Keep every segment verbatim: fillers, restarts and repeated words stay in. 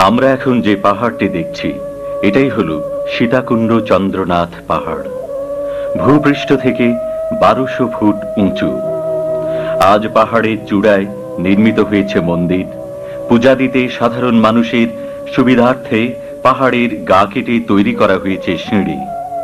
আমরা এখন যে পাহাড়টি দেখছি এটাই হলো সীতাকুণ্ড চন্দ্রনাথ পাহাড়। ভূপৃষ্ঠ থেকে বারোশো ফুট উঁচু। আজ পাহাড়ের চূড়ায় নির্মিত হয়েছে মন্দির। পূজা দিতে সাধারণ মানুষের সুবিধার্থে পাহাড়ের গা কেটে তৈরি করা হয়েছে সিঁড়ি।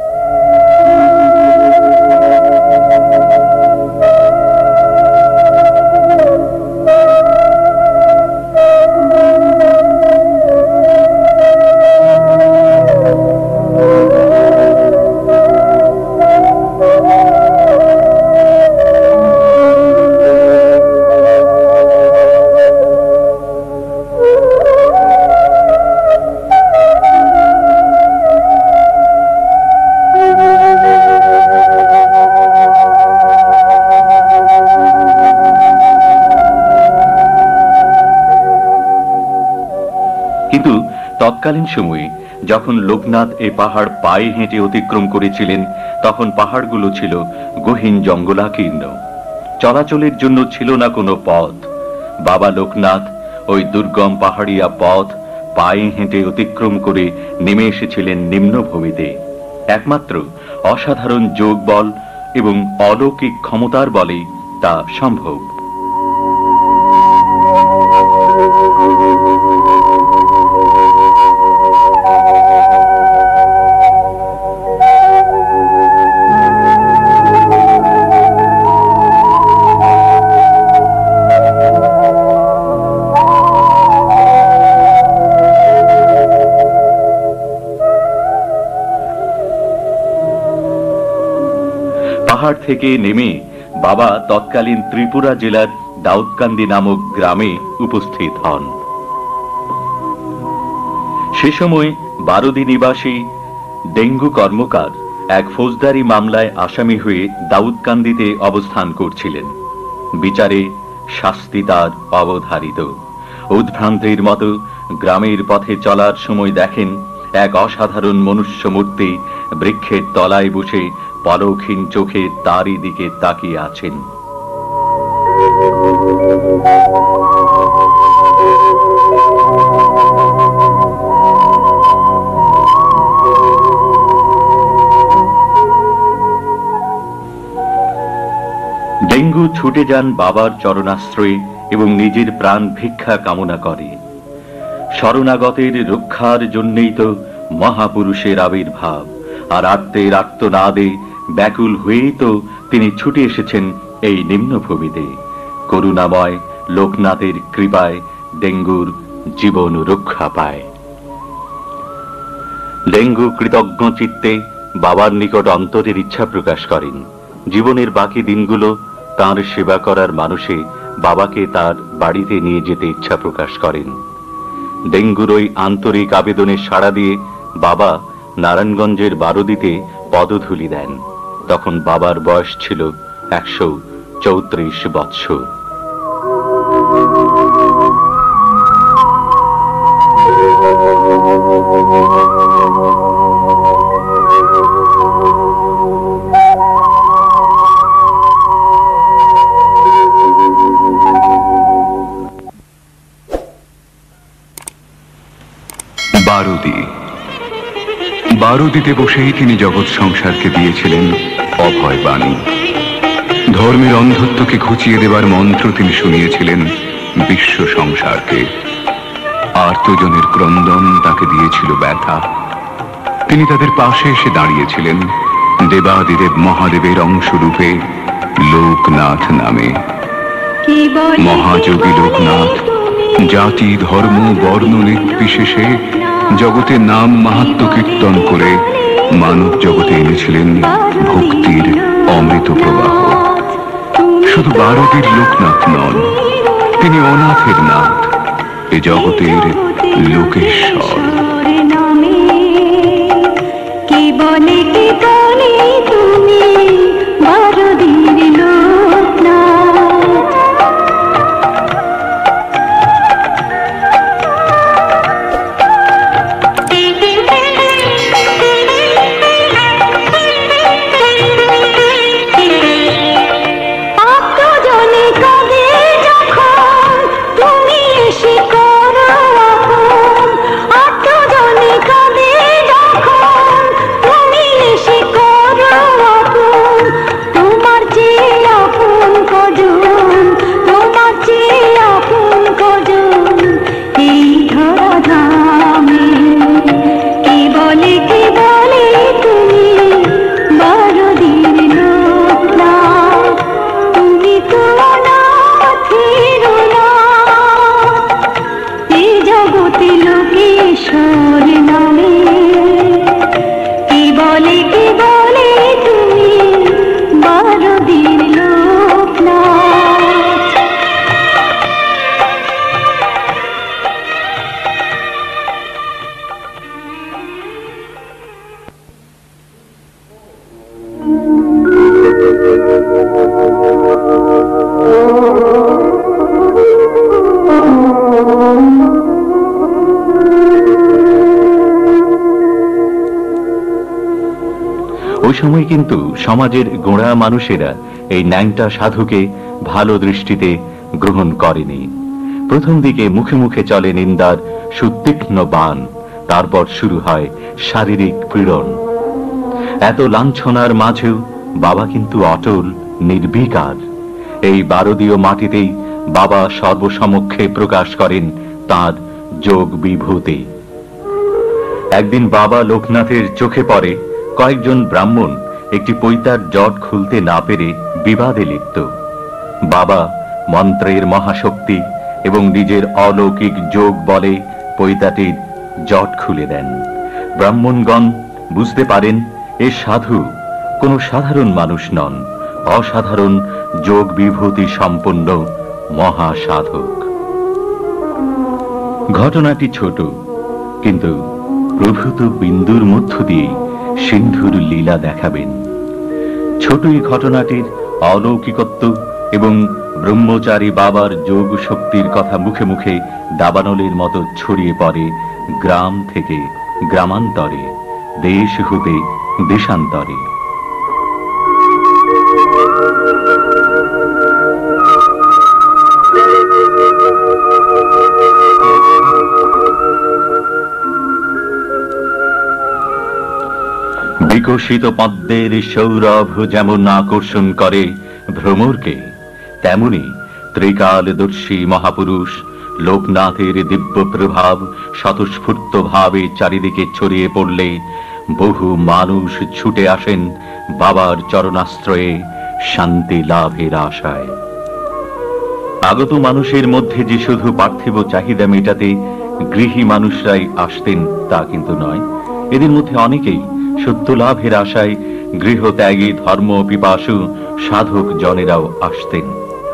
কিন্তু তৎকালীন সময়ে যখন লোকনাথ এই পাহাড় পায়ে হেঁটে অতিক্রম করেছিলেন তখন পাহাড়গুলো ছিল গহীন জঙ্গলাকীর্ণ। চলাচলের জন্য ছিল না কোনো পথ। বাবা লোকনাথ ওই দুর্গম পাহাড়িয়া পথ পায়ে হেঁটে অতিক্রম করে নেমে এসেছিলেন নিম্নভূমিতে। একমাত্র অসাধারণ যোগ বল এবং অলৌকিক ক্ষমতার বলেই তা সম্ভব। পাহাড় থেকে নেমে বাবা তৎকালীন ত্রিপুরা জেলার দাউদকান্দি নামক গ্রামে উপস্থিত হন। সে সময় বারোদি নিবাসী ডেঙ্গু কর্মকার এক ফৌজদারি মামলায় আসামি হয়ে দাউদকান্দিতে অবস্থান করছিলেন। বিচারে শাস্তি তার অবধারিত। উদ্ভ্রান্তের মতো গ্রামের পথে চলার সময় দেখেন এক অসাধারণ মনুষ্য মূর্তি বৃক্ষের তলায় বসে পলকহীন চোখে তারই দিকে তাকিয়ে আছেন। ডেঙ্গু ছুটে যান বাবার চরণাশ্রয়ে এবং নিজের প্রাণ ভিক্ষা কামনা করে। শরণাগতের রক্ষার জন্যই তো মহাপুরুষের আবির্ভাব, আর আত্মের আর্তনাদে ব্যাকুল হয়েই তো তিনি ছুটে এসেছেন এই নিম্নভূমিতে। করুণাময় লোকনাথের কৃপায় ডেঙ্গুর জীবন রক্ষা পায়। ডেঙ্গু কৃতজ্ঞ চিত্তে বাবার নিকট অন্তরের ইচ্ছা প্রকাশ করেন জীবনের বাকি দিনগুলো তাঁর সেবা করার মানুষে বাবাকে তার বাড়িতে নিয়ে যেতে ইচ্ছা প্রকাশ করেন। ডেঙ্গুর ওই আন্তরিক আবেদনে সাড়া দিয়ে বাবা নারায়ণগঞ্জের বারোদিতে পদধূলি দেন। তখন বাবার বয়স ছিল একশো চৌত্রিশ বৎসর। বারোদি। বারোদিতে বসেই তিনি জগৎ সংসারকে দিয়েছিলেন অভয় বাণী। ধর্মের অন্ধত্বকে ঘুচিয়ে দেবার মন্ত্র তিনি শুনিয়েছিলেন বিশ্ব সংসারকে। আর্তজনের ক্রন্দন তাকে দিয়েছিল ব্যথা। তিনি তাদের পাশে এসে দাঁড়িয়েছিলেন দেবাদিদেব মহাদেবের অংশরূপে লোকনাথ নামে। মহাযোগী লোকনাথ জাতি ধর্ম বর্ণ নির্বিশেষে জগতে নাম মাহাত্ম্য কীর্তন করে মানব জগতে এনেছিলেন ভক্তির অমৃত প্রবাহ। শুধু বারোদির লোকনাথ নন, তিনি অনাথের নাথ, এ জগতের লোকেশ্বর। ওই সময় কিন্তু সমাজের গোঁড়া মানুষেরা এই ন্যাংটা সাধুকে ভালো দৃষ্টিতে গ্রহণ করেনি। প্রথম দিকে মুখে মুখে চলে নিন্দার সুতীক্ষ্ণ বাণ, তারপর শুরু হয় শারীরিক পীড়ন। এত লাঞ্ছনার মাঝেও বাবা কিন্তু অটল, নির্বিকার। এই বারদীয় মাটিতেই বাবা সর্বসমক্ষে প্রকাশ করেন তাঁর যোগ বিভূতি। একদিন বাবা লোকনাথের চোখে পড়ে কয়েকজন ব্রাহ্মণ একটি পৈতার জট খুলতে না পেরে বিবাদে লিপ্ত। বাবা মন্ত্রের মহাশক্তি এবং নিজের অলৌকিক যোগ বলে পৈতাটির জট খুলে দেন। ব্রাহ্মণগণ বুঝতে পারেন এ সাধু কোনো সাধারণ মানুষ নন, অসাধারণ যোগ বিভূতি সম্পন্ন মহাসাধক। ঘটনাটি ছোট, কিন্তু প্রভূত বিন্দুর মধ্য দিয়ে সিন্ধুর লীলা দেখাবেন। ছোট এই ঘটনাটির অলৌকিকত্ব এবং ব্রহ্মচারী বাবার যোগ শক্তির কথা মুখে মুখে দাবানলের মতো ছড়িয়ে পড়ে গ্রাম থেকে গ্রামান্তরে, দেশ হতে দেশান্তরে। বিকশিত পদ্মের সৌরভ যেমন আকর্ষণ করে ভ্রমরকে, তেমনি ত্রিকালদর্শী মহাপুরুষ লোকনাথের দিব্য প্রভাব স্বতঃস্ফূর্ত ভাবে চারিদিকে ছড়িয়ে পড়লে বহু মানুষ ছুটে আসেন বাবার চরণাশ্রয়ে শান্তি লাভের আশায়। আগত মানুষের মধ্যে যে শুধু পার্থিব চাহিদা মেটাতে গৃহী মানুষরাই আসতেন তা কিন্তু নয়, এদের মধ্যে অনেকেই সত্য লাভের আশায় গৃহত্যাগী ধর্ম পিপাসু সাধক জনেরাও আসতেন।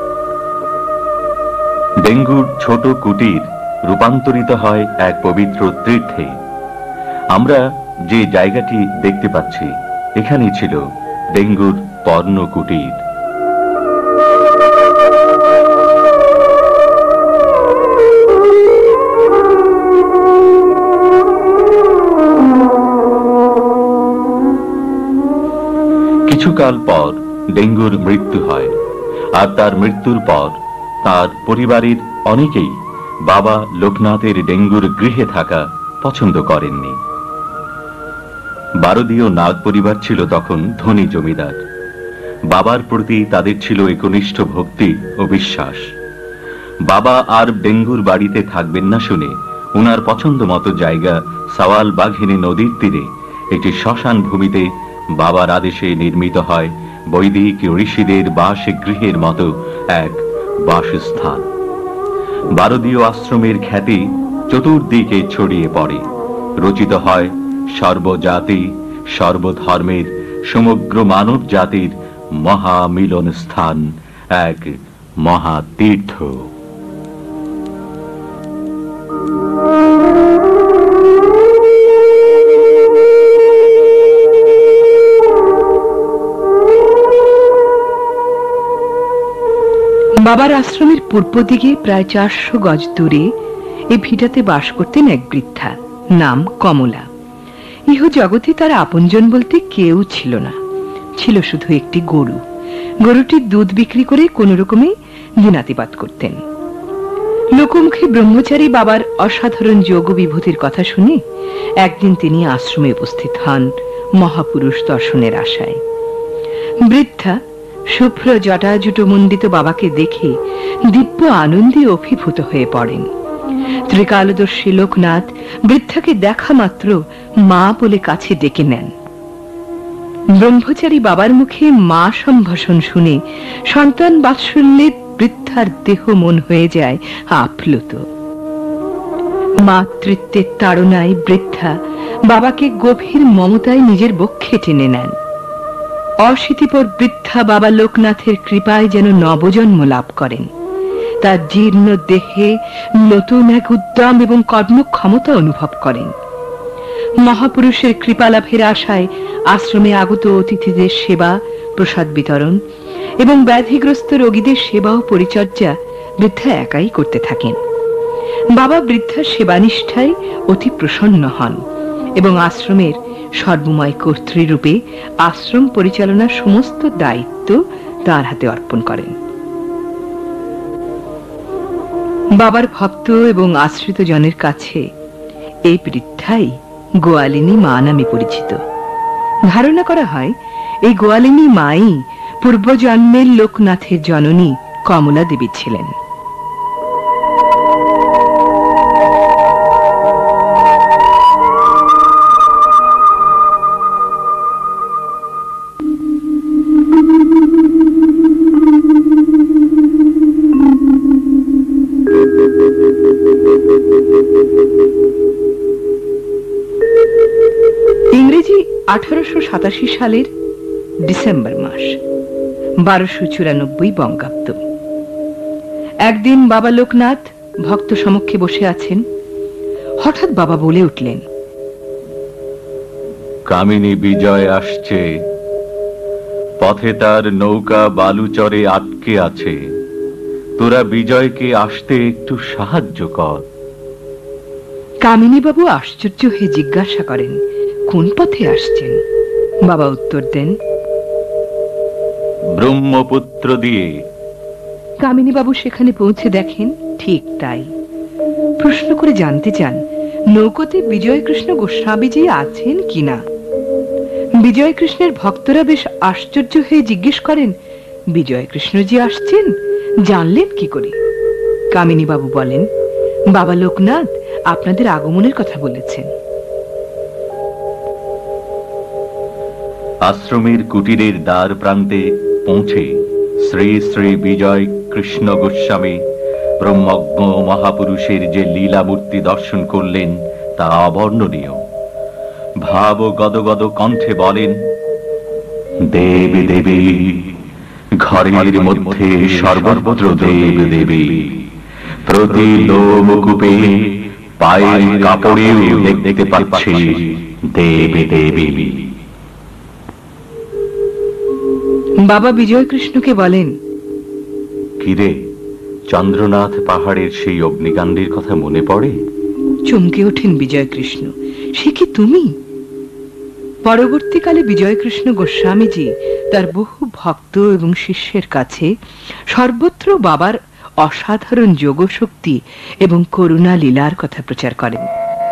ডেঙ্গুর ছোট কুটির রূপান্তরিত হয় এক পবিত্র তীর্থে। আমরা যে জায়গাটি দেখতে পাচ্ছি এখানেই ছিল ডেঙ্গুর পর্ণ কুটির। কিছুকাল পর ডেঙ্গুর মৃত্যু হয়, আর তার মৃত্যুর পর তার পরিবারের অনেকেই বাবা লোকনাথের ডেঙ্গুর গৃহে থাকা পছন্দ করেননি। বারদীয় নাগ পরিবার ছিল তখন ধনী জমিদার। বাবার প্রতি তাদের ছিল একনিষ্ঠ ভক্তি ও বিশ্বাস। বাবা আর ডেঙ্গুর বাড়িতে থাকবেন না শুনে উনার পছন্দ মতো জায়গা সাওয়াল বাঘিনী নদীর তীরে একটি শ্মশান ভূমিতে বাবার আদেশে নির্মিত হয় বৈদিক ঋষিদের বাসগৃহের মতো এক বাসস্থান। বারদীয় আশ্রমের খ্যাতি চতুর্দিকে ছড়িয়ে পড়ে। রচিত হয় সর্বজাতি সর্বধর্মের সমগ্র মানব জাতির মহামিলন স্থান, এক মহাতীর্থ। বাবার আশ্রমের পূর্ব দিকে প্রায় চারশো গজ দূরে এই ভিটাতে বাস করতেন এক বৃদ্ধা, নাম কমলা। ইহ জগতে তার আপনজন বলতে কেউ ছিল না, ছিল শুধু একটি গরু। গরুটির দুধ বিক্রি করে কোন রকমে দিনাতিপাত করতেন। লোকমুখে ব্রহ্মচারী বাবার অসাধারণ যোগ বিভূতির কথা শুনে একদিন তিনি আশ্রমে উপস্থিত হন মহাপুরুষ দর্শনের আশায়। বৃদ্ধা শুভ্র জটাজুটো মণ্ডিত বাবাকে দেখে দিব্য আনন্দে অভিভূত হয়ে পড়েন। ত্রিকালদর্শী লোকনাথ বৃদ্ধাকে দেখা মাত্র মা বলে কাছে ডেকে নেন। ব্রহ্মচারী বাবার মুখে মা সম্ভাষণ শুনে সন্তান বাৎসল্যে বৃদ্ধার দেহ মন হয়ে যায় আপ্লুত। মাতৃত্বের তাড়নায় বৃদ্ধা বাবাকে গভীর মমতায় নিজের বক্ষে টেনে নেন। অশীতিপর বৃদ্ধা বাবা লোকনাথের কৃপায় যেন নবজন্ম লাভ করেন। তার জীর্ণ দেহে নতুন এক উদ্যম এবং কর্মক্ষমতা অনুভব করেন। মহাপুরুষের কৃপা লাভের আশায় আশ্রমে আগত অতিথিদের সেবা, প্রসাদ বিতরণ এবং ব্যাধিগ্রস্ত রোগীদের সেবা ও পরিচর্যা বৃদ্ধা একাই করতে থাকেন। বাবা বৃদ্ধার সেবানিষ্ঠায় অতি প্রসন্ন হন এবং আশ্রমের সর্বময় কর্তৃরূপে আশ্রম পরিচালনার সমস্ত দায়িত্ব তার হাতে অর্পণ করেন। বাবার ভক্ত এবং আশ্রিত জনের কাছে এই বৃদ্ধাই গোয়ালিনী মা নামে পরিচিত। ধারণা করা হয় এই গোয়ালিনী মাই পূর্বজন্মের লোকনাথের জননী কমলা দেবী ছিলেন। ইংরেজি আঠারোশো সাতাশি সালের ডিসেম্বর মাস, বারোশো চুরানব্বই বঙ্গাব্দ। একদিন বাবা লোকনাথ ভক্ত সমক্ষে বসে আছেন। হঠাৎ বাবা বলে উঠলেন, কামিনী বিজয় আসছে, পথে তার নৌকা বালুচরে আটকে আছে, তোরা বিজয়কে আসতে একটু সাহায্য কর। কামিনী বাবু আশ্চর্য হয়ে জিজ্ঞাসা করেন, কোন পথে আসছেন? বাবা উত্তর দেন, ব্রহ্মপুত্র দিয়ে। কামিনী বাবু সেখানে পৌঁছে দেখেন ঠিক তাই। প্রশ্ন করে জানতে চান নৌকোতে বিজয় কৃষ্ণ গোস্বামীজি আছেন কিনা। বিজয় কৃষ্ণের ভক্তরা বেশ আশ্চর্য হয়ে জিজ্ঞেস করেন, বিজয় কৃষ্ণজি আসছেন, জানলেন কি করে? কামিনী বাবু বলেন, বাবা লোকনাথ আপনাদের আগমনের কথা বলেছেন। আশ্রমের কুটিরের দ্বার প্রান্তে পৌঁছে শ্রী শ্রী বিজয় কৃষ্ণ গোস্বামী ব্রহ্মজ্ঞ মহাপুরুষের যে লীলামূর্তি দর্শন করলেন তা অবর্ণনীয়। ভাব গদগদ কণ্ঠে বলেন, দেব দেবী, ঘরের মধ্যে সর্বত্র দেব দেবী, প্রতি লোমকূপে পায়ের কাপড়েও দেখতে পাচ্ছি দেব দেবী। বাবা বিজয় কৃষ্ণকে বলেন, কিরে, চন্দ্রনাথ পাহাড়ের সেই অগ্নিকাণ্ডের কথা মনে পড়ে? চমকে ওঠেন বিজয় কৃষ্ণ, সে কি তুমি? পরবর্তীকালে বিজয় কৃষ্ণ গোস্বামীজি তার বহু ভক্ত এবং শিষ্যের কাছে সর্বত্র বাবার অসাধারণ যোগশক্তি এবং করুণা লীলার কথা প্রচার করেন।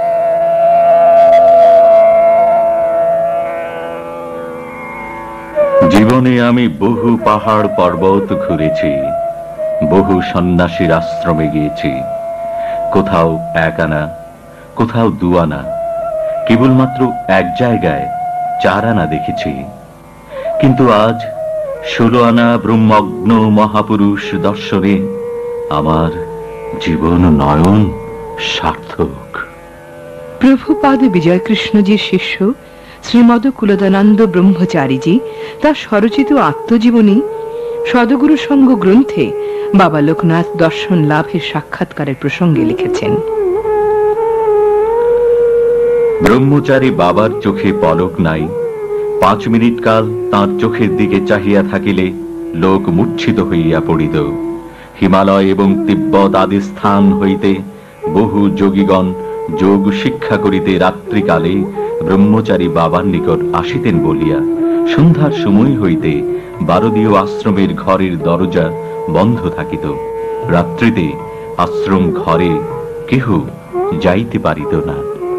জীবনে আমি বহু পাহাড় পর্বত ঘুরেছি, বহু সন্ন্যাসীর আশ্রমে গিয়েছি। কোথাও এক আনা, কোথাও দু আনা, কেবলমাত্র এক জায়গায় চার আনা দেখেছি। কিন্তু আজ ষোলো আনা ব্রহ্মজ্ঞ মহাপুরুষ দর্শনে আমার জীবন নয়ন সার্থক। প্রভুপাদ বিজয় কৃষ্ণজির শিষ্য শ্রীমদ কুলদানন্দ ব্রহ্মচারীজি তার স্বরচিত আত্মজীবনী সদগুরু সঙ্গ গ্রন্থে বাবা লোকনাথ দর্শন লাভের সাক্ষাৎকারের প্রসঙ্গে লিখেছেন, ব্রহ্মচারী বাবার চোখে পলক নাই। পাঁচ মিনিট কাল তাঁর চোখের দিকে চাহিয়া থাকিলে লোক মূর্ছিত হইয়া পড়িত। হিমালয় এবং তিব্বত আদি স্থান হইতে বহু যোগীগণ যোগ শিক্ষা করিতে রাত্রিকালে ব্রহ্মচারী বাবার নিকট আসিতেন বলিয়া সন্ধ্যার সময় হইতে বারদীয় আশ্রমের ঘরের দরজা বন্ধ থাকিত। রাত্রিতে আশ্রম ঘরে কেহ যাইতে পারিত না।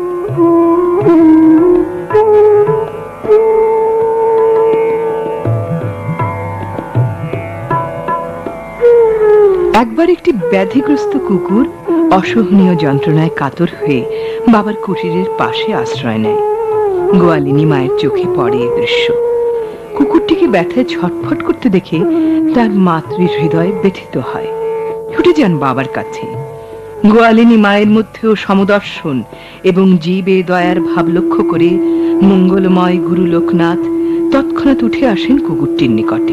একবার একটি ব্যাধিগ্রস্ত কুকুর অসহনীয় যন্ত্রণায় কাতর হয়ে বাবার কুটিরের পাশে আশ্রয় নেয়। গোয়ালিনী মায়ের চোখে পড়ে এই দৃশ্য। কুকুরটিকে ব্যথায় ছটফট করতে দেখে তার মাতৃ হৃদয় ব্যথিত হয়, ছুটে যান বাবার কাছে। গোয়ালিনী মায়ের মধ্যেও সমদর্শন এবং জীবে দয়ার ভাব লক্ষ্য করে মঙ্গলময় গুরু লোকনাথ তৎক্ষণাৎ উঠে আসেন কুকুরটির নিকটে।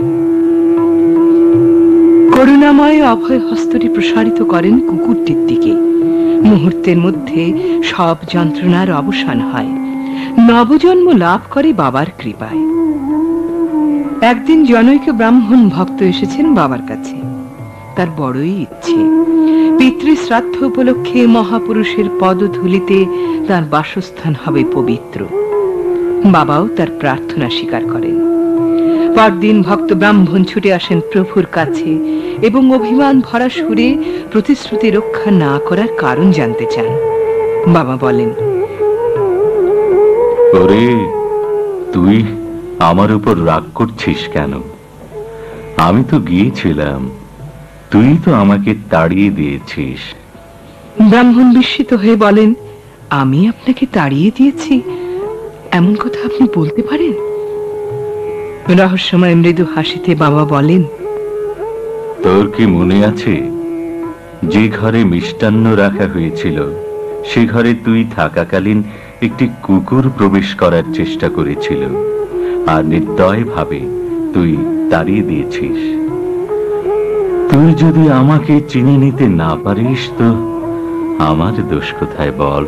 করুণাময় অভয় হস্তটি প্রসারিত করেন কুকুরটির দিকে। মুহূর্তের মধ্যে সব যন্ত্রণার অবসান হয়, নবজন্ম লাভ করে বাবার কৃপায়। একদিন জনৈক ব্রাহ্মণ ভক্ত এসেছেন বাবার কাছে। তার বড়ই ইচ্ছে পিতৃশ্রাদ্ধ উপলক্ষে মহাপুরুষের পদধূলিতে তার বাসস্থান হবে পবিত্র। বাবাও তার প্রার্থনা স্বীকার করেন। পরদিন ভক্ত ব্রাহ্মণ ছুটে আসেন প্রভুর কাছে এবং অভিমান ভরা সুরে প্রতিশ্রুতি রক্ষা না করার কারণ জানতে চান। বাবা বলেন, ওরে, তুই আমার উপর রাগ করছিস কেন? আমি তো গিয়েছিলাম, তুই তো আমাকে তাড়িয়ে দিয়েছিস। ব্রাহ্মণ বিস্মিত হয়ে বলেন, আমি আপনাকে তাড়িয়ে দিয়েছি? এমন কথা আপনি বলতে পারেন? রহস্যময় মৃদু হাসিতে বাবা বলেন, তোর কি মনে আছে, যে ঘরে মিষ্টান্ন রাখা হয়েছিল সে ঘরে তুই থাকাকালীন একটি কুকুর প্রবেশ করার চেষ্টা করেছিল, আর নির্দয় ভাবে তুই তাড়িয়ে দিয়েছিস। তুই যদি আমাকে চিনে নিতে না পারিস তো আমার দোষ কোথায় বল?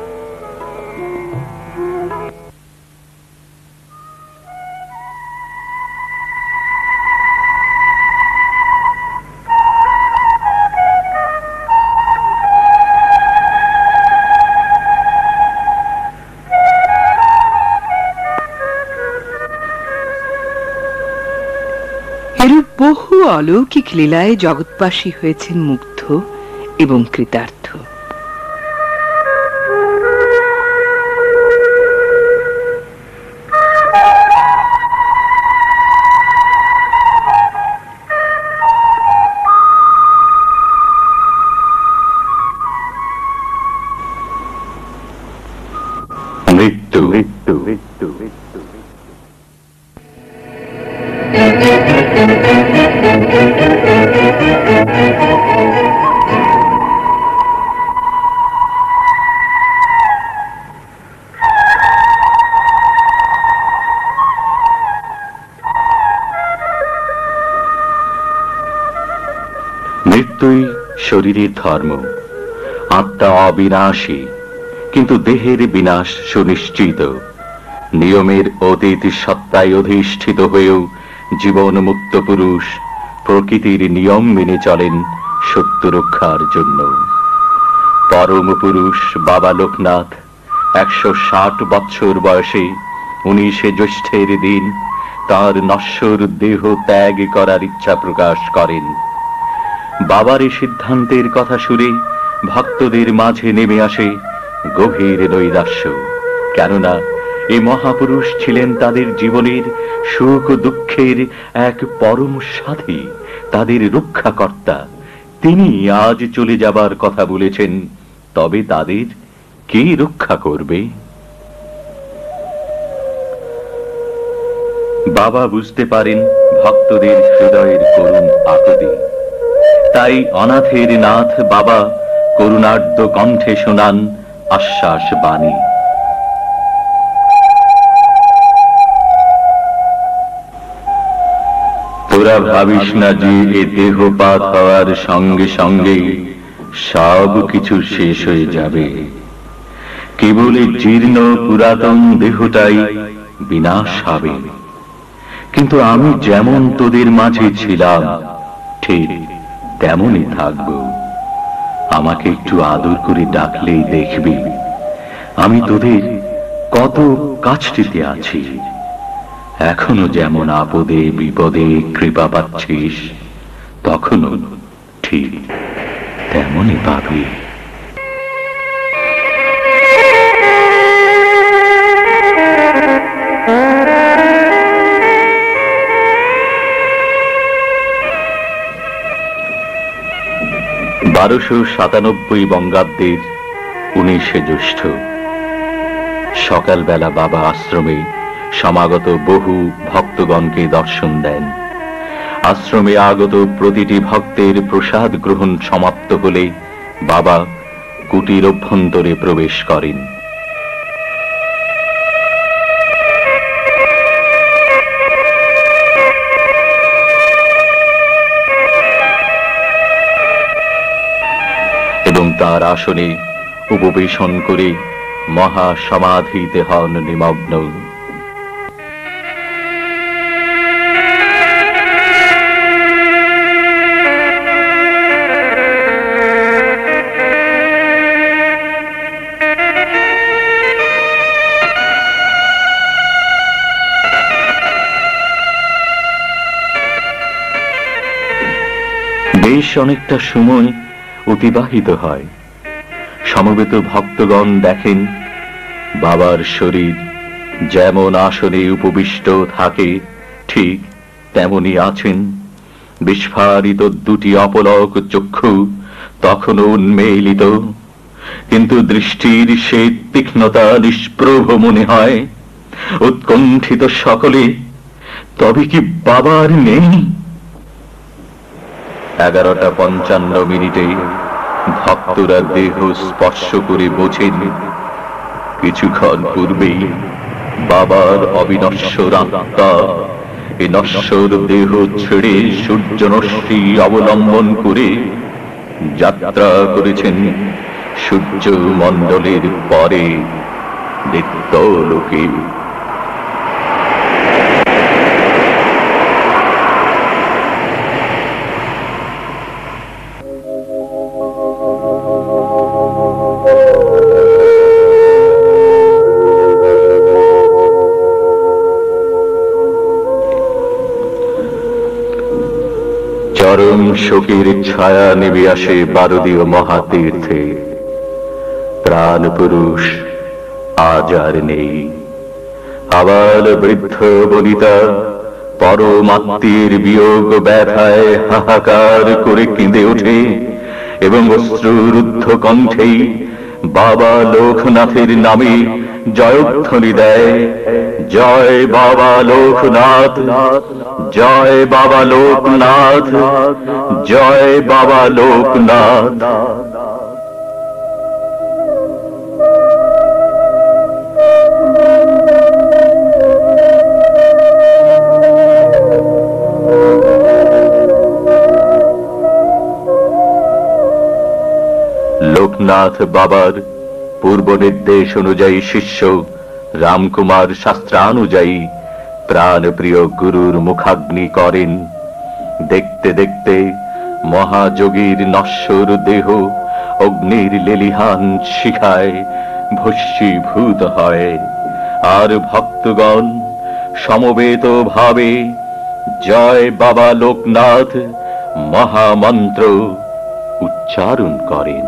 এরূপ বহু অলৌকিক লীলায় জগৎবাসী হয়েছেন মুগ্ধ এবং কৃতার্থ। মৃত্যু মৃত্যু মৃত্যু মৃত্যু মৃত্যুই শরীরের ধর্ম। আত্মা অবিনাশী, কিন্তু দেহের বিনাশ সুনিশ্চিত। নিয়মের অতীত সত্তায় অধিষ্ঠিত হয়েও জীবন মুক্ত পুরুষ প্রকৃতির নিয়ম মেনে চলেন সত্য রক্ষার জন্য। পরম পুরুষ বাবা লোকনাথ একশো ষাট বৎসর বয়সে উনিশে জ্যৈষ্ঠের দিন তার নশ্বর দেহ ত্যাগ করার ইচ্ছা প্রকাশ করেন। বাবার এই সিদ্ধান্তের কথা শুনে ভক্তদের মাঝে নেমে আসে গভীর নৈরাশ্য। কেননা এই মহাপুরুষ ছিলেন তাদের জীবনের সুখ দুঃখের এক পরম সাথী, তাদের রক্ষাকর্তা। তিনি আজ চলে যাবার কথা বলেছেন, তবে তাদের কে রক্ষা করবে? বাবা বুঝতে পারেন ভক্তদের হৃদয়ের করুণ আকুতি। তাই অনাথের নাথ বাবা করুণার্দ্র কণ্ঠে শোনান আশ্বাস বাণী। তোরা ভাবিস না যে এ দেহপাত হওয়ার সঙ্গে সঙ্গে সব কিছু শেষ হয়ে যাবে। কেবল এই জীর্ণ পুরাতন দেহটাই বিনাশ হবে। কিন্তু আমি যেমন তোদের মাঝে ছিলাম ঠিক তেমনই থাকব। আমাকে একটু আদর করে ডাকলেই দেখবি আমি তোদের কত কাছটিতে আছি। এখনো যেমন আপদে বিপদে কৃপা পাচ্ছিস, তখনও ঠিক তেমনই পাবি। বারোশো সাতানব্বই বঙ্গাব্দের উনিশে জ্যৈষ্ঠ সকালবেলা বাবা আশ্রমে সমাগত বহু ভক্তগণকে দর্শন দেন। আশ্রমে আগত প্রতিটি ভক্তের প্রসাদ গ্রহণ সমাপ্ত হলে বাবা কুটির অভ্যন্তরে প্রবেশ করেন। এবং তার আসনে উপবেশন করে মহা সমাধিতে হন নিমগ্ন। অনেকটা সময় অতিবাহিত হয়। সমবেত ভক্তগণ দেখেন বাবার শরীর যেমন আসনে উপবিষ্ট থাকে ঠিক তেমনি আছেন। বিস্ফারিত দুটি অপলক চক্ষু তখনও উন্মেলিত, কিন্তু দৃষ্টির সে তীক্ষ্ণতা নিষ্প্রভ মনে হয়। উৎকণ্ঠিত সকলে, তবে কি বাবার নেই? এগারোটা পঞ্চান্ন মিনিটে ভক্তরা দেহ স্পর্শ করে বোঝেন কিছুক্ষণ পূর্বেই বাবার অবিনশ্বর আত্মা এই নশ্বর দেহ ছেড়ে সূর্য রশ্মি অবলম্বন করে যাত্রা করেছেন সূর্য মণ্ডলের পরে নিত্যলোকে। চরম শোকের ছায়া নেমে আসে বারদীয় মহাতীর্থে। প্রাণ পুরুষ আজ আর নেই। আবার বৃদ্ধ বনিতা পরমাত্মীর বিয়োগ ব্যথায় হাহাকার করে কেঁদে ওঠে এবং অশ্রুরুদ্ধ কণ্ঠেই বাবা লোকনাথের নামে জয়ধ্বনি দেয়। জয় বাবা লোকনাথ, জয় বাবা লোকনাথ, জয় বাবা লোকনাথ। লোকনাথ বাবার পূর্ব নির্দেশ অনুযায়ী শিষ্য রামকুমার শাস্ত্রানুযায়ী প্রাণপ্রিয় গুরুর মুখাগ্নি করেন। দেখতে দেখতে মহাযোগীর নশ্বর দেহ অগ্নির লেলিহান শিখায় ভস্মীভূত হয়, আর ভক্তগণ সমবেত ভাবে জয় বাবা লোকনাথ মহামন্ত্র উচ্চারণ করেন।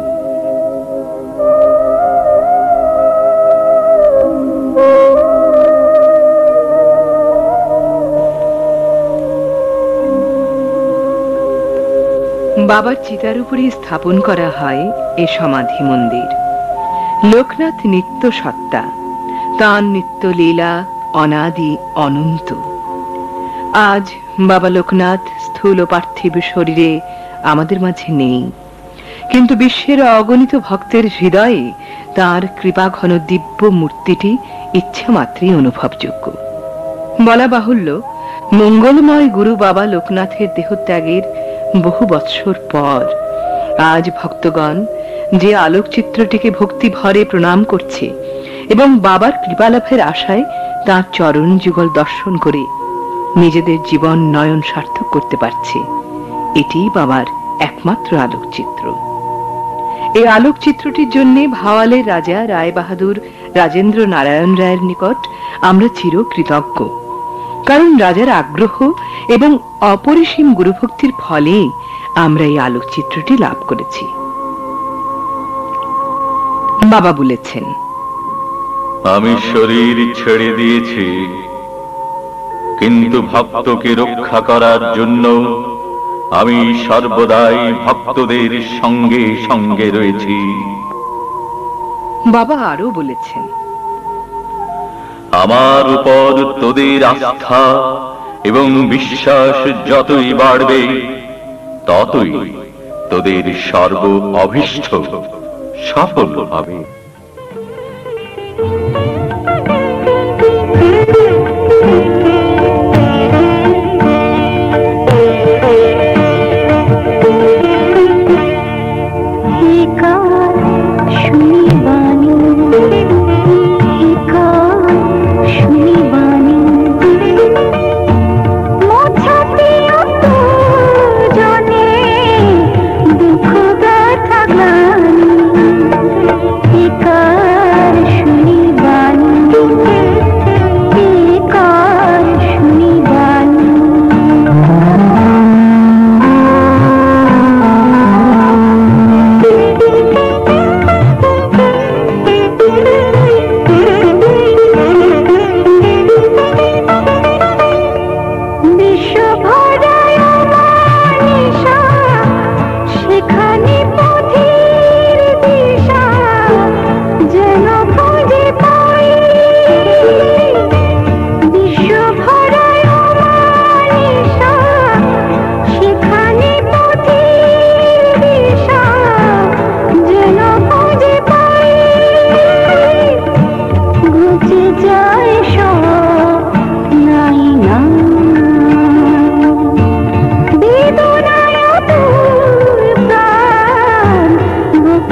বাবার চিতার উপরে স্থাপন করা হয় এ সমাধি মন্দির। লোকনাথ নিত্য সত্তা, তাঁর নিত্য লীলা অনাদি অনন্ত। আজ বাবা লোকনাথ স্থূল পার্থিব শরীরে আমাদের মাঝে নেই, কিন্তু বিশ্বের অগণিত ভক্তের হৃদয়ে তাঁর কৃপাঘন দিব্য মূর্তিটি ইচ্ছা মাত্রই অনুভবযোগ্য। বলা বাহুল্য, মঙ্গলময় গুরু বাবা লোকনাথের দেহত্যাগের বহু বৎসর পর আজ ভক্তগণ যে আলোকচিত্রটিকে ভক্তি ভরে প্রণাম করছে এবং বাবার কৃপালাভের আশায় তাঁর চরণ যুগল দর্শন করে নিজেদের জীবন নয়ন সার্থক করতে পারছে, এটি বাবার একমাত্র আলোকচিত্র। এই আলোকচিত্রটির জন্য ভাওয়ালের রাজা রায় বাহাদুর রাজেন্দ্র নারায়ণ রায়ের নিকট আমরা চির কৃতজ্ঞ, কারণ রাজার আগ্রহ এবং অপরিসীম গুরুভক্তির ফলে আমরা এই আলোকচিত্রটি লাভ করেছি। বাবা বলেছেন, আমি শরীর ছেড়ে দিয়েছি, কিন্তু ভক্তকে রক্ষা করার জন্য আমি সর্বদাই ভক্তদের সঙ্গে সঙ্গে রয়েছি। বাবা আরো বলেছেন, আমার উপর তোদের আস্থা এবং বিশ্বাস যতই বাড়বে ততই তোদের সর্ব অভীষ্ট সফল হবে।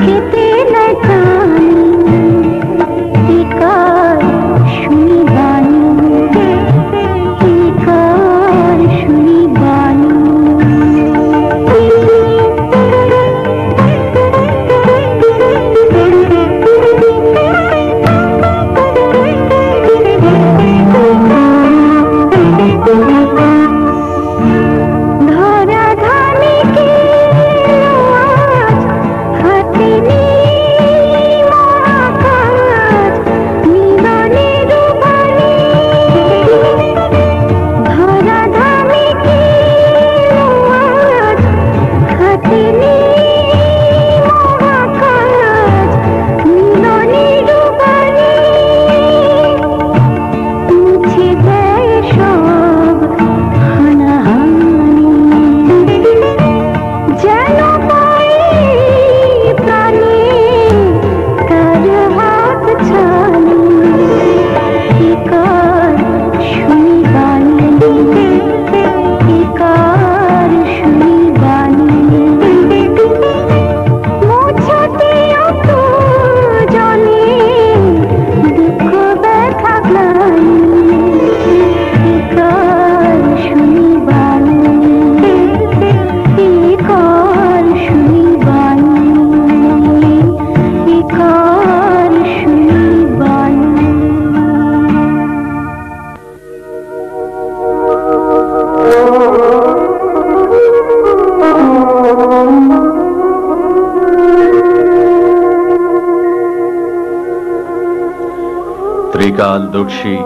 ত্রিকালদর্শী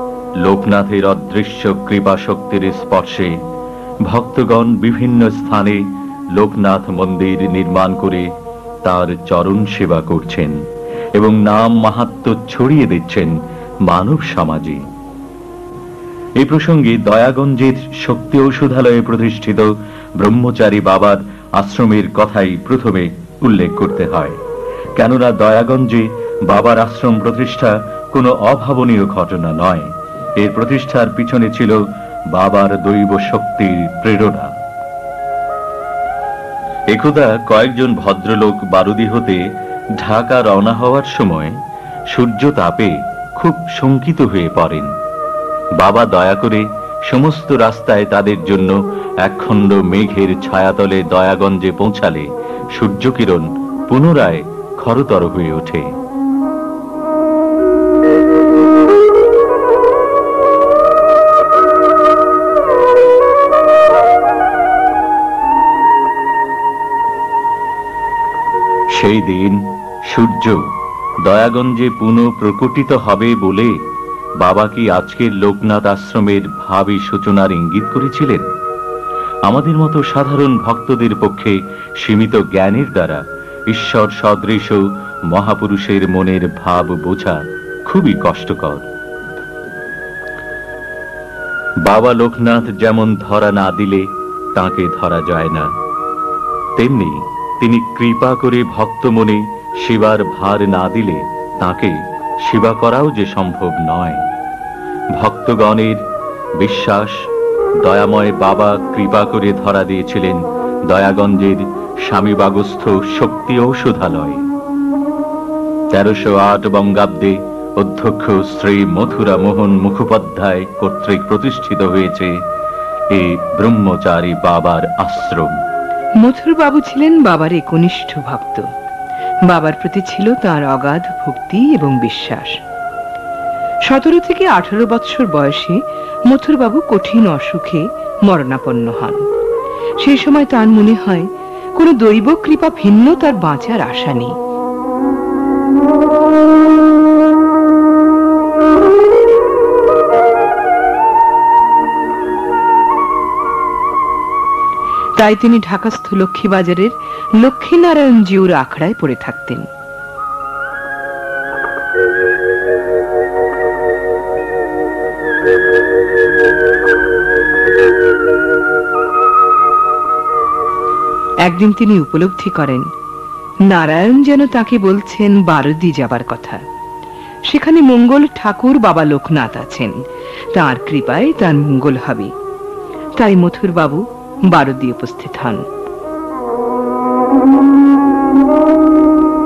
লোকনাথের অদৃশ্য কৃপা শক্তির স্পর্শে ভক্তগণ বিভিন্ন স্থানে লোকনাথ মন্দির নির্মাণ করে তার চরণ সেবা করছেন এবং নাম মাহাত্ম্য ছড়িয়ে দিচ্ছেন মানব সমাজে। এই প্রসঙ্গে দয়াগঞ্জের শক্তি ঔষধালয়ে প্রতিষ্ঠিত ব্রহ্মচারী বাবার আশ্রমের কথাই প্রথমে উল্লেখ করতে হয়, কেননা দয়াগঞ্জে বাবার আশ্রম প্রতিষ্ঠা কোনো অভাবনীয় ঘটনা নয়। এর প্রতিষ্ঠার পিছনে ছিল বাবার দৈব শক্তির প্রেরণা। একদা কয়েকজন ভদ্রলোক বারুদি হতে ঢাকা রওনা হওয়ার সময় সূর্য তাপে খুব শঙ্কিত হয়ে পড়েন। বাবা দয়া করে সমস্ত রাস্তায় তাদের জন্য একখণ্ড মেঘের ছায়াতলে দয়াগঞ্জে পৌঁছালে সূর্যকিরণ পুনরায় খরতর হয়ে ওঠে। সেই দিন সূর্য দয়াগঞ্জে পুনঃ প্রকটিত হবে বলে বাবা কি আজকের লোকনাথ আশ্রমের ভাবী সূচনার ইঙ্গিত করেছিলেন? আমাদের মতো সাধারণ ভক্তদের পক্ষে সীমিত জ্ঞানের দ্বারা ঈশ্বর সদৃশ মহাপুরুষের মনের ভাব বোঝা খুবই কষ্টকর। বাবা লোকনাথ যেমন ধরা না দিলে তাকে ধরা যায় না, তেমনি তিনি কৃপা করে ভক্ত মনে সেবার ভার না দিলে তাকে সেবা করাও যে সম্ভব নয়। ভক্তগণের বিশ্বাস দয়াময় বাবা কৃপা করে ধরা দিয়েছিলেন দয়াগঞ্জের স্বামীবাগস্থ শক্তি ঔষধালয়। তেরোশো আট বঙ্গাব্দে অধ্যক্ষ শ্রী মথুরা মোহন মুখোপাধ্যায় কর্তৃক প্রতিষ্ঠিত হয়েছে এই ব্রহ্মচারী বাবার আশ্রম। মথুর বাবু ছিলেন বাবার একনিষ্ঠ ভক্ত। বাবার প্রতি ছিল তার অগাধ ভক্তি এবং বিশ্বাস। সতেরো থেকে আঠারো বৎসর বয়সে মথুর বাবু কঠিন অসুখে মরণাপন্ন হন। সেই সময় তার মনে হয় কোনো দৈব কৃপা ভিন্ন তার বাঁচার আশা নেই। তাই তিনি ঢাকাস্থ লক্ষ্মীবাজারের লক্ষ্মীনারায়ণ জিউর আখড়ায় পড়ে থাকতেন। একদিন তিনি উপলব্ধি করেন নারায়ণ যেন তাকে বলছেন বারুদি যাবার কথা। সেখানে মঙ্গল ঠাকুর বাবা লোকনাথ আছেন, তাঁর কৃপায় তার মঙ্গল হবে। তাই মথুর বাবু বারুদি উপস্থিত হন।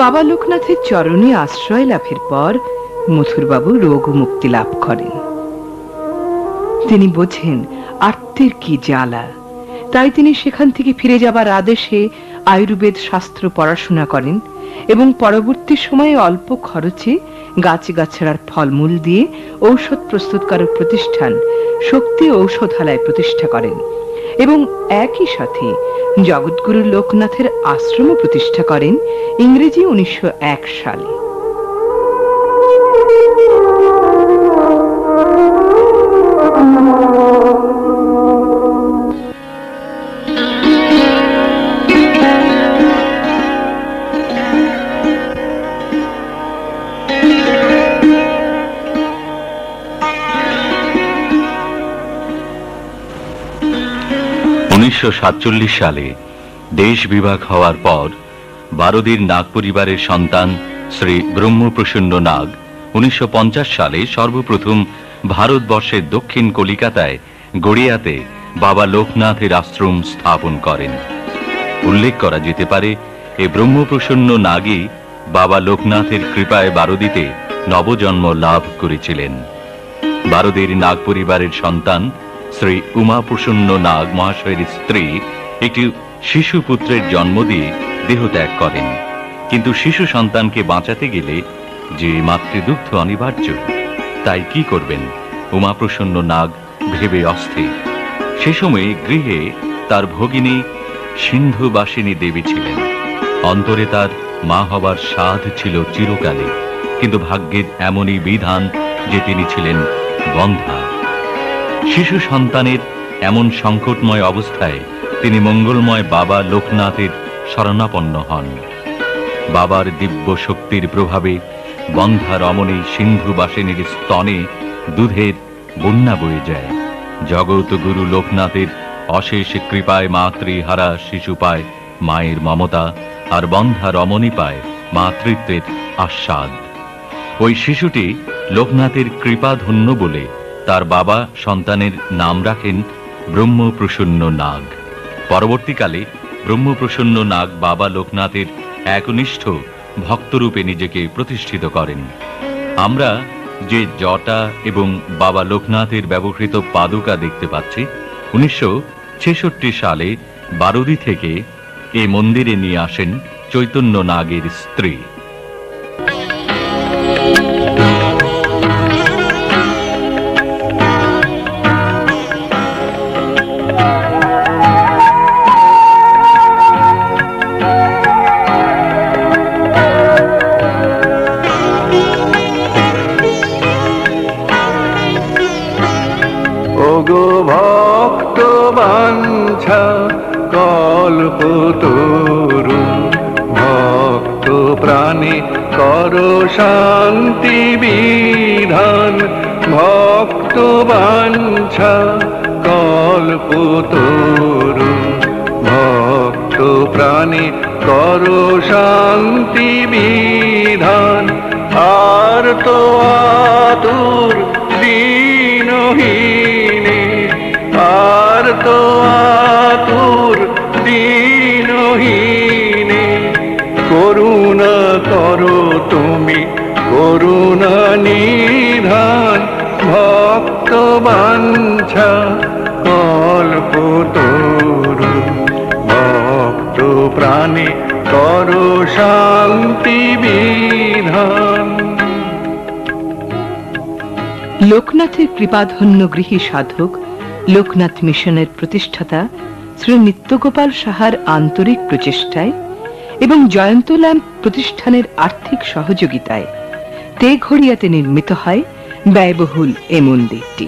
বাবা লোকনাথের চরণে আশ্রয় লাভের পর মথুরবাবু রোগ মুক্তি লাভ করেন। তিনি বোঝেন আর্তের কি জ্বালা, তাই তিনি সেখান থেকে ফিরে যাবার আদেশে আয়ুর্বেদ শাস্ত্র পড়াশোনা করেন এবং পরবর্তী সময়ে অল্প খরচে গাছগাছড়ার ফলমূল দিয়ে ঔষধ প্রস্তুতকারক প্রতিষ্ঠান শক্তি ঔষধালয় প্রতিষ্ঠা করেন এবং একই সাথে জগৎগুরু লোকনাথের আশ্রমও প্রতিষ্ঠা করেন ইংরেজি উনিশশো এক সালে। উনিশশো সাতচল্লিশ সালে দেশ বিভাগ হওয়ার পর বারোদির নাগ পরিবারের সন্তান শ্রী ব্রহ্মপ্রসন্ন নাগ উনিশশো পঞ্চাশ সালে সর্বপ্রথম ভারতবর্ষের দক্ষিণ কলিকাতায় গড়িয়াতে বাবা লোকনাথের আশ্রম স্থাপন করেন। উল্লেখ করা যেতে পারে এই ব্রহ্মপ্রসন্ন নাগই বাবা লোকনাথের কৃপায় বারোদিতে নবজন্ম লাভ করেছিলেন। বারোদির নাগ পরিবারের সন্তান শ্রী উমাপ্রসন্ন নাগ মহাশয়ের স্ত্রী একটি শিশু পুত্রের জন্ম দিয়ে দেহত্যাগ করেন, কিন্তু শিশু সন্তানকে বাঁচাতে গেলে যে মাতৃদুগ্ধ অনিবার্য, তাই কি করবেন উমাপ্রসন্ন নাগ ভেবে অস্থির। সে সময় গৃহে তার ভগিনী সিন্ধুবাসিনী দেবী ছিলেন। অন্তরে তার মা হবার সাধ ছিল চিরকালে, কিন্তু ভাগ্যের এমনই বিধান যে তিনি ছিলেন বন্ধা। শিশু সন্তানের এমন সংকটময় অবস্থায় তিনি মঙ্গলময় বাবা লোকনাথের শরণাপন্ন হন। বাবার দিব্য শক্তির প্রভাবে বন্ধা রমণী সিন্ধুবাসিনীর স্তনে দুধের বন্যা বয়ে যায়। জগৎ গুরু লোকনাথের অশেষ কৃপায় মাতৃহারা শিশু পায় মায়ের মমতা, আর বন্ধা রমণী পায় মাতৃত্বের আস্বাদ। ওই শিশুটি লোকনাথের কৃপা ধন্য বলে তার বাবা সন্তানের নাম রাখেন ব্রহ্মপ্রসন্ন নাগ। পরবর্তীকালে ব্রহ্মপ্রসন্ন নাগ বাবা লোকনাথের একনিষ্ঠ ভক্তরূপে নিজেকে প্রতিষ্ঠিত করেন। আমরা যে জটা এবং বাবা লোকনাথের ব্যবহৃত পাদুকা দেখতে পাচ্ছি, উনিশশো ছেষট্টি সালে বারোদি থেকে এই মন্দিরে নিয়ে আসেন চৈতন্য নাগের স্ত্রী। ভক্ত বাঞ্ছা কল্পতরু ভক্ত প্রাণে কর শান্তি বিধান। ভক্ত বাঞ্ছা কল্পতরু ভক্ত প্রাণে কর শান্তি বিধান। আর তো আতুর দীনহীনে আর তো আতুর দীনহীনে করুণা করো তুমি করুণা নিধান। ভক্ত বাঞ্ছা কল্পতরু ভক্ত প্রাণে করো শান্তি বিধান। লোকনাথের কৃপাধন্য গৃহী সাধক লোকনাথ মিশনের প্রতিষ্ঠাতা শ্রী নিত্যগোপাল সাহার আন্তরিক প্রচেষ্টায় এবং জয়ন্ত ল্যাম্প প্রতিষ্ঠানের আর্থিক সহযোগিতায় তেঘড়িয়াতে নির্মিত হয় ব্যয়বহুল এ মন্দিরটি।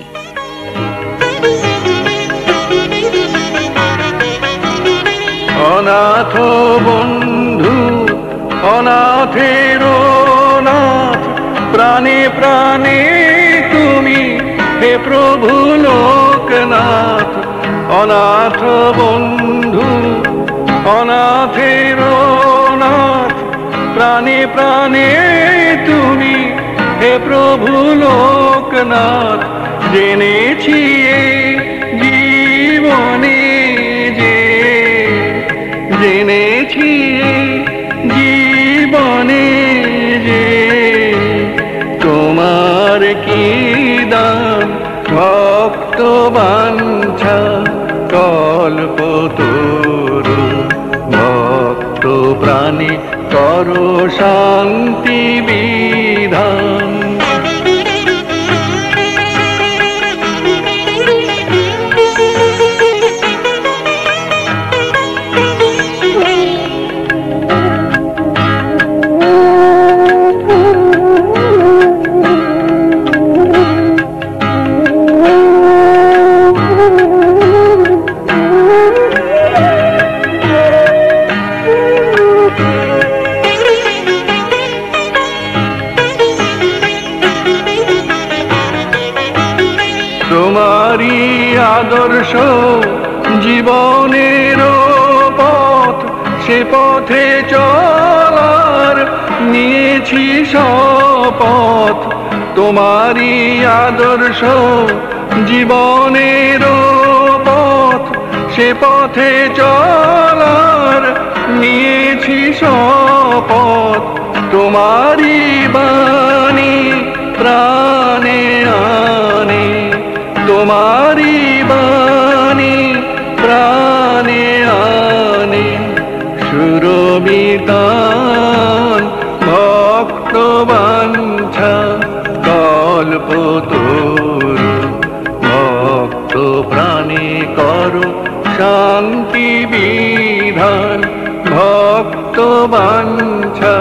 অনাথ বন্ধু অনাথের নাথ প্রাণে প্রাণে তুমি হে প্রভু লোকনাথ। অনাথ বন্ধু অনাথের নাথ প্রাণে প্রাণে তুমি হে প্রভু লোকনাথ। জেনেছি জীবনে যে জেনেছি জীবনে কি দান ভক্ত বাঞ্ছা কল্পতরু ভক্ত প্রাণী করো শান্তি বিধান। তোমারি আদর্শ জীবনের পথ, সে পথে চলার নিয়েছি শপথ। তোমারি আদর্শ জীবনের পথ, সে পথে চলার নিয়েছি শপথ। তোমারি বাণী প্রাণে আনে, তোমারি বাণী প্রাণে আনে সুরবিতান ভক্ত বাঞ্ছা কল্পতরু ভক্ত প্রাণে করো শান্তি বিধান। ভক্ত বাঞ্ছা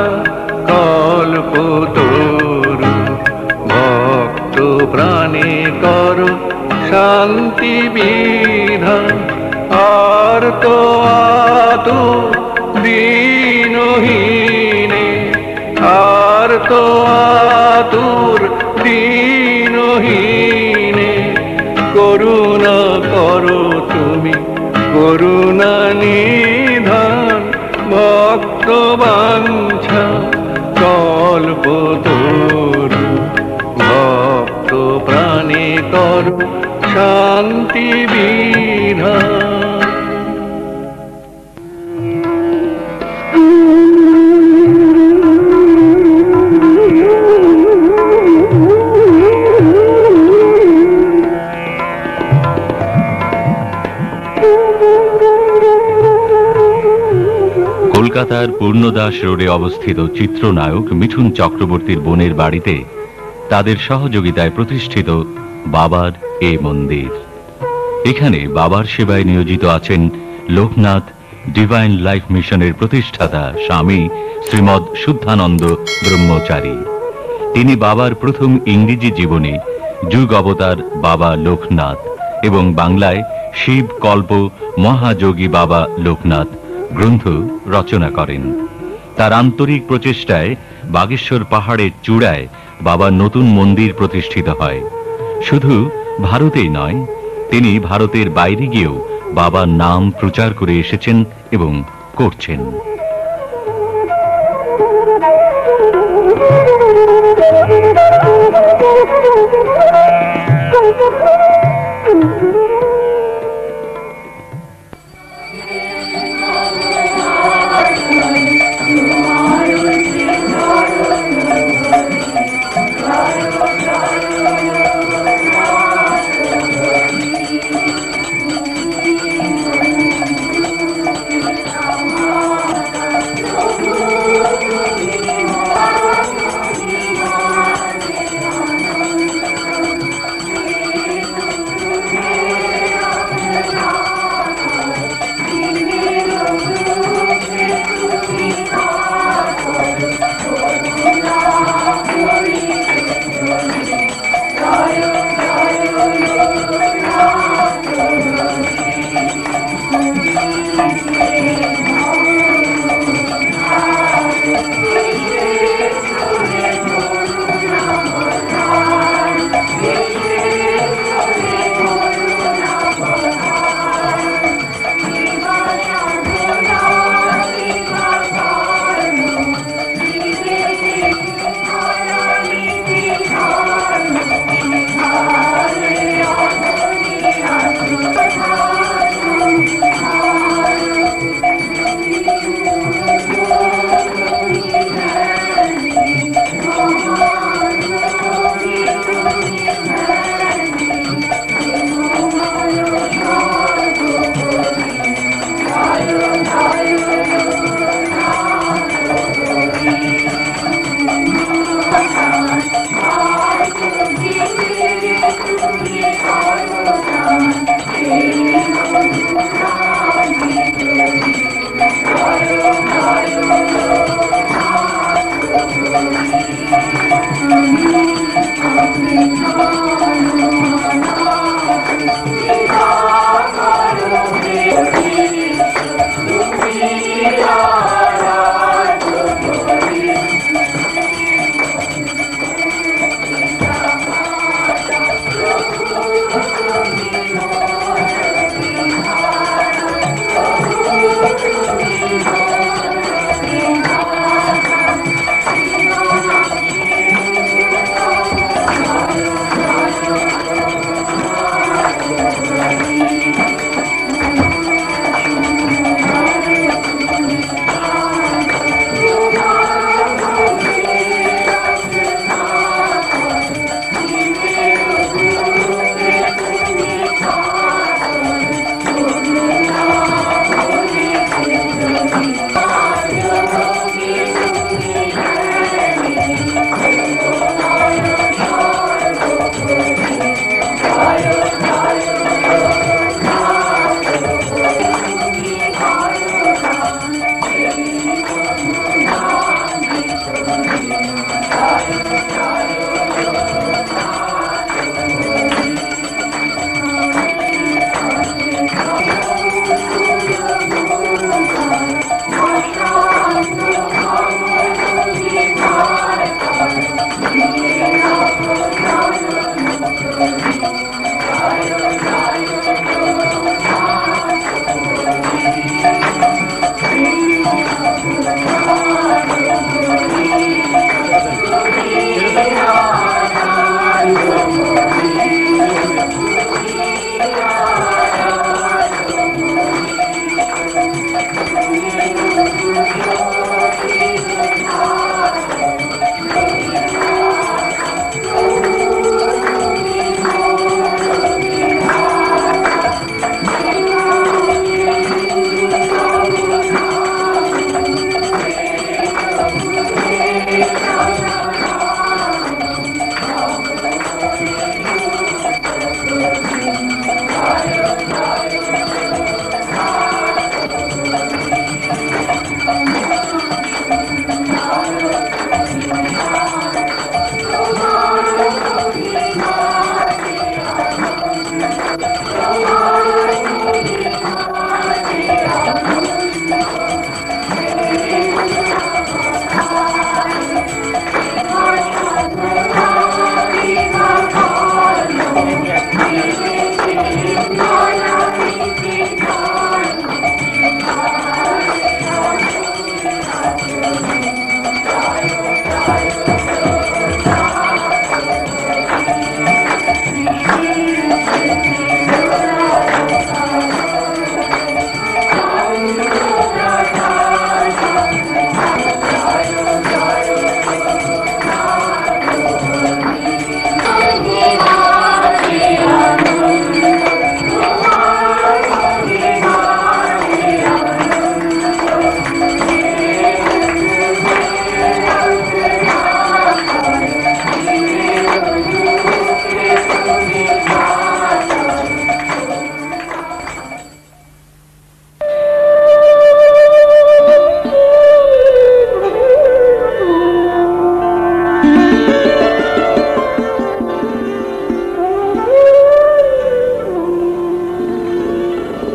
কল্পতরু ভক্ত প্রাণে করো শান্তি বিধান। আর তো আতু দীনহীনে, আর তো আতুর দীনহীনে করুণা করো তুমি করুণা নিধান। ভক্ত বাঞ্ছা কল্পতরু ভক্ত প্রাণে করো শান্তি বিধান। কলকাতার পূর্ণদাস রোডে অবস্থিত চিত্রনায়ক মিঠুন চক্রবর্তীর বোনের বাড়িতে তাদের সহযোগিতায় প্রতিষ্ঠিত বাবার এ মন্দির। এখানে বাবার সেবায় নিয়োজিত আছেন লোকনাথ ডিভাইন লাইফ মিশনের প্রতিষ্ঠাতা স্বামী শ্রীমদ শুদ্ধানন্দ ব্রহ্মচারী। তিনি বাবার প্রথম ইংরেজি জীবনে যুগ অবতার বাবা লোকনাথ এবং বাংলায় শিব কল্প মহাযোগী বাবা লোকনাথ গ্রন্থ রচনা করেন। তার আন্তরিক প্রচেষ্টায় বাগেশ্বর পাহাড়ের চূড়ায় বাবার নতুন মন্দির প্রতিষ্ঠিত হয়। শুধু ভারতেই নয়, তিনি ভারতের বাইরে গিয়েও বাবার নাম প্রচার করে এসেছেন এবং করছেন।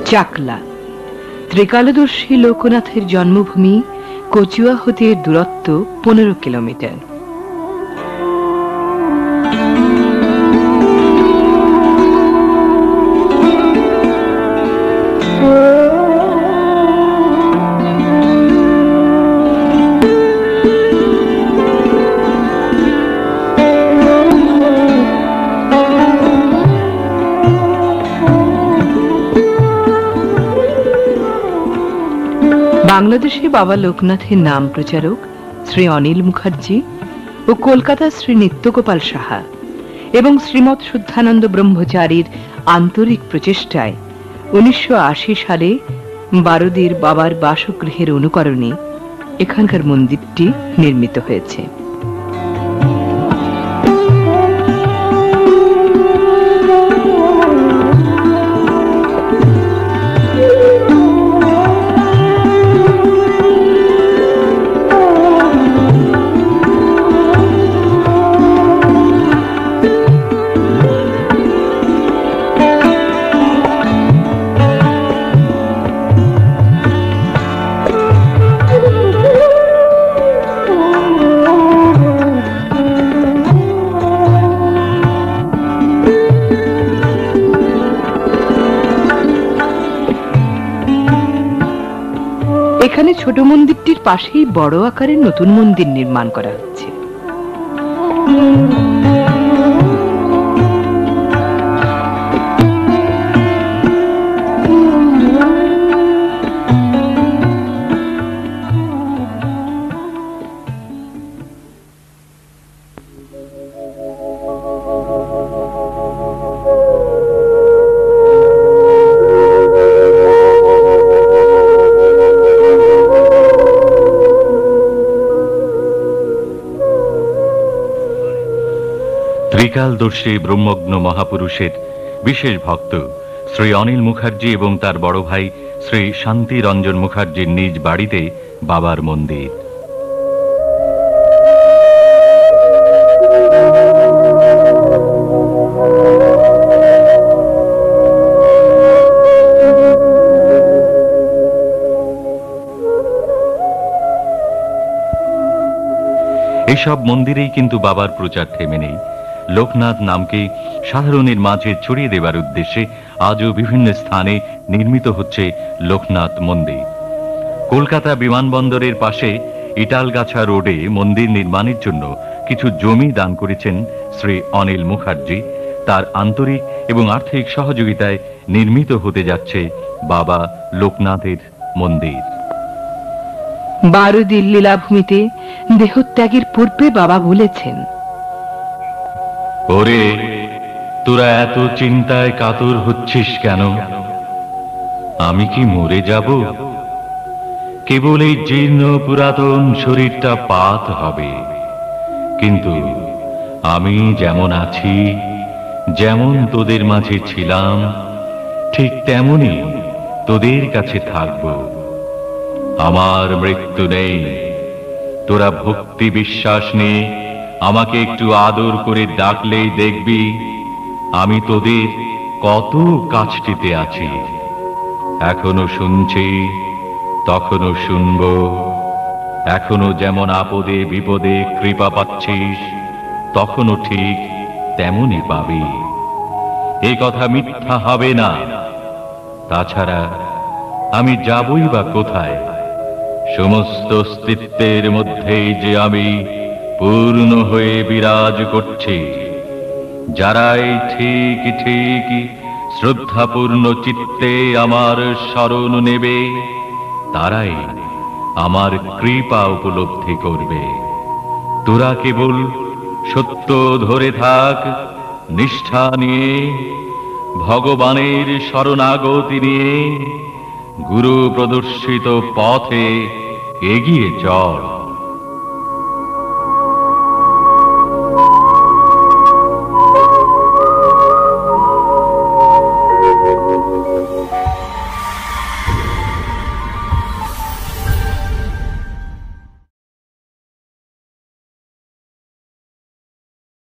চাকলা। ত্রিকালদর্শী লোকনাথের জন্মভূমি কচুয়া হতে এর দূরত্ব পনেরো কিলোমিটার। বাংলাদেশে বাবা লোকনাথের নাম প্রচারক শ্রী অনিল মুখার্জি ও কলকাতা শ্রী নিত্যগোপাল সাহা এবং শ্রীমৎ শুদ্ধানন্দ ব্রহ্মচারীর আন্তরিক প্রচেষ্টায় উনিশশো আশি সালে বারুদির বাবার বাসগৃহের অনুকরণে এখানকার মন্দিরটি নির্মিত হয়েছে। এখানে ছোট মন্দিরটির পাশেই বড় আকারের নতুন মন্দির নির্মাণ করা হচ্ছে। ত্রিকালদর্শী ব্রহ্মজ্ঞ মহাপুরুষের বিশেষ ভক্ত শ্রী অনিল মুখার্জি এবং তার বড় ভাই শ্রী শান্তি রঞ্জন মুখার্জির নিজ বাড়িতে বাবার মন্দির। এসব মন্দিরেই কিন্তু বাবার প্রচার থেমে নেই। লোকনাথ নামকে সাধারণের মাঝে ছড়িয়ে দেবার উদ্দেশ্যে আজও বিভিন্ন স্থানে নির্মিত হচ্ছে লোকনাথ মন্দির। কলকাতা বিমানবন্দরের পাশে ইটালগাছা রোডে মন্দির নির্মাণের জন্য কিছু জমি দান করেছেন শ্রী অনিল মুখার্জি। তার আন্তরিক এবং আর্থিক সহযোগিতায় নির্মিত হতে যাচ্ছে বাবা লোকনাথের মন্দির। বারুদির লীলাভূমিতে দেহত্যাগের পূর্বে বাবা বলেছেন, ওরে তোরা এত চিন্তায় কাতর হচ্ছিস কেন? আমি কি মরে যাব? কেবল এই জীর্ণ পুরাতন শরীরটা পাত হবে, কিন্তু আমি যেমন আছি, যেমন তোদের মাঝে ছিলাম, ঠিক তেমনই তোদের কাছে থাকব। আমার মৃত্যু নেই। তোরা ভক্তি বিশ্বাস নিয়ে আমাকে একটু আদর করে ডাকলেই দেখবি আমি তোদের কত কাছটিতে আছি। এখনো শুনছি, তখনো শুনব। এখনো যেমন আপদে বিপদে কৃপা পাচ্ছিস, তখনো ঠিক তেমনই পাবি। এ কথা মিথ্যা হবে না। তাছাড়া আমি যাবই বা কোথায়? সমস্ত অস্তিত্বের মধ্যেই যে আমি পূর্ণ হয়ে বিরাজ করছি। যারাই ঠিক ঠিক শ্রদ্ধাপূর্ণ চিত্তে আমার শরণ নেবে, তারাই আমার কৃপা উপলব্ধি করবে। তোরা কেবল সত্য ধরে থাক, নিষ্ঠা নিয়ে, ভগবানের শরণাগতি নিয়ে গুরু প্রদর্শিত পথে এগিয়ে চল।